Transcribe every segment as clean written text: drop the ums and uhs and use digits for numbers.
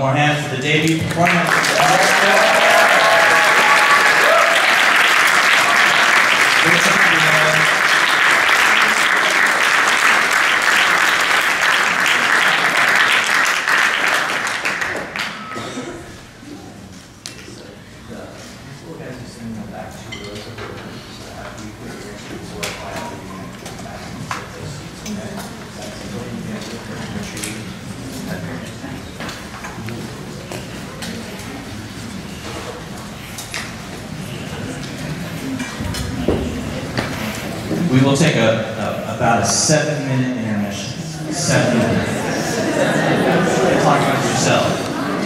more hands for the debut performance. We will take about a 7-minute intermission. 7 minutes. Talk about yourself.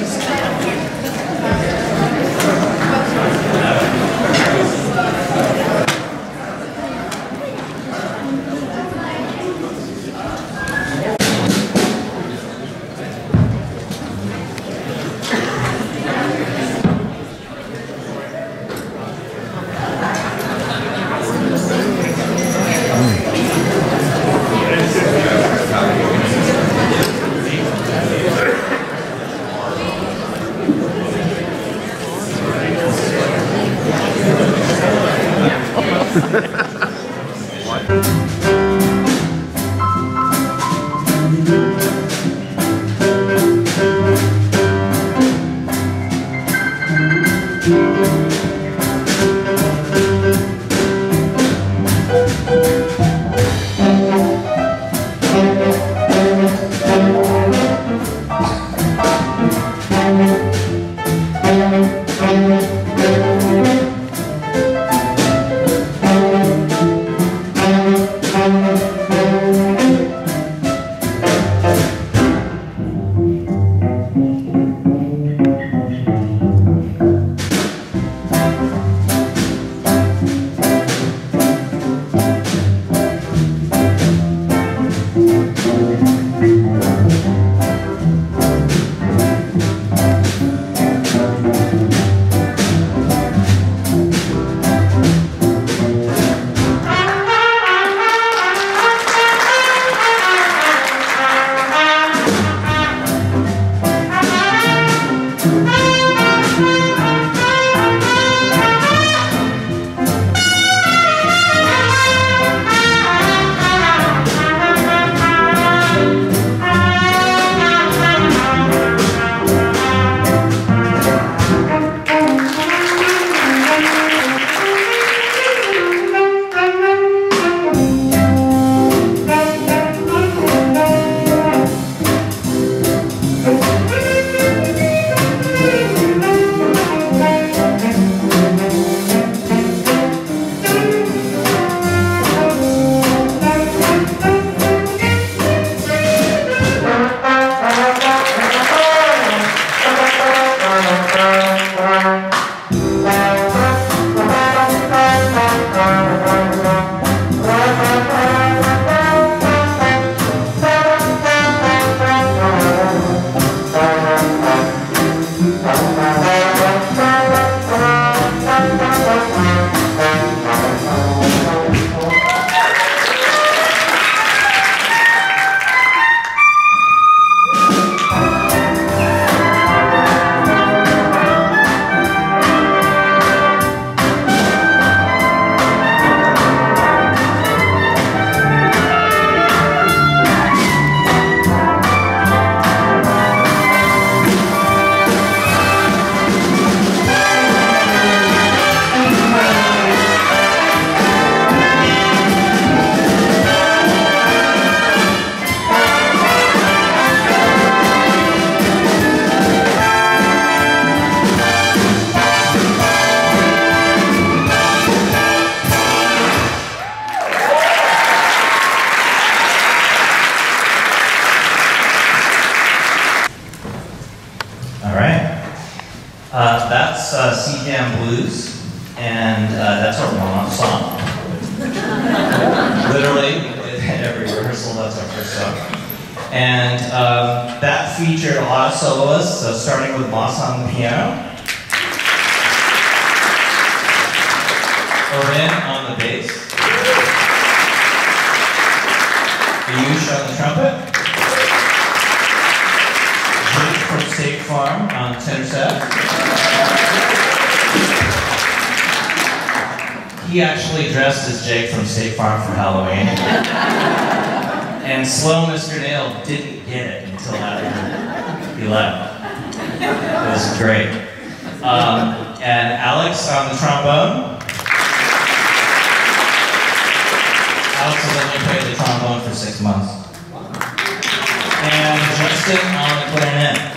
That's C-Jam Blues, and that's our warm-up song. Literally, at every rehearsal, that's our first song. And that featured a lot of soloists, so starting with Moss on the piano, Orin on the bass, Ayush on the trumpet, Jake from State Farm on tenor sax. He actually dressed as Jake from State Farm for Halloween. And Slow Mr. Nail didn't get it until after he left. It was great. And Alex on the trombone. Alex has only played the trombone for 6 months. And Justin on the clarinet.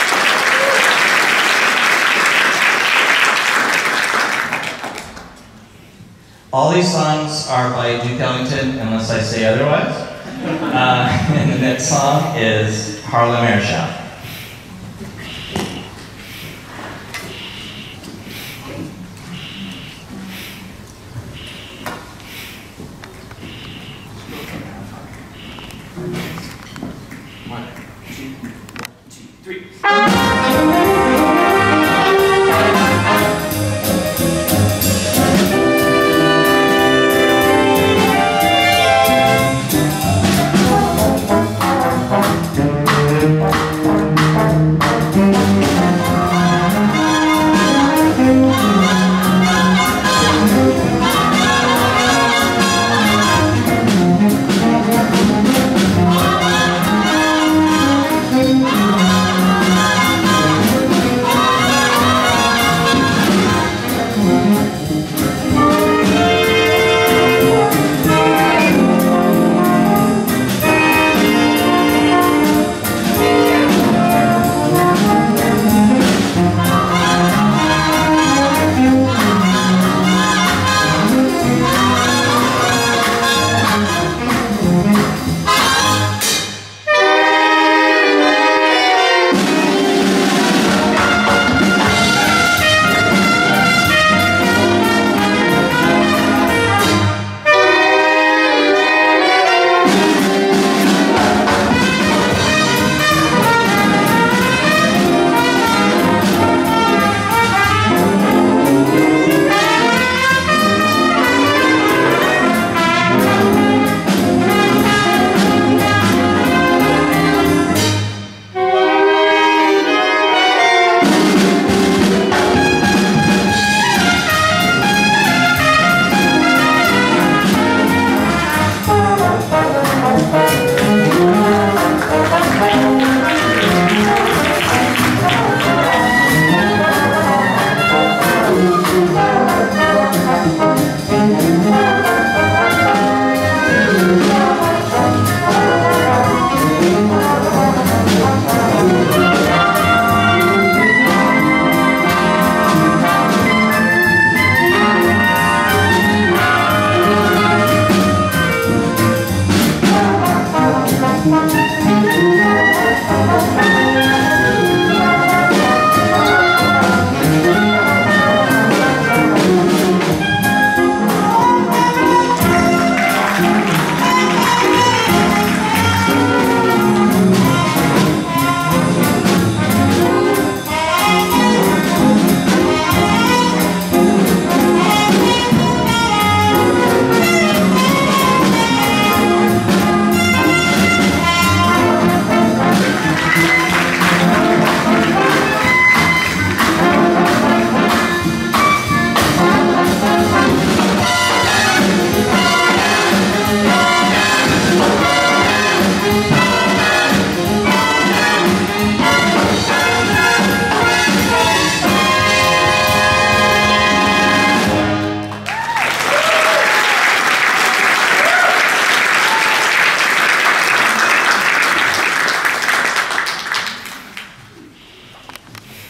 All these songs are by Duke Ellington, unless I say otherwise. And the next song is Harlem Air Shout.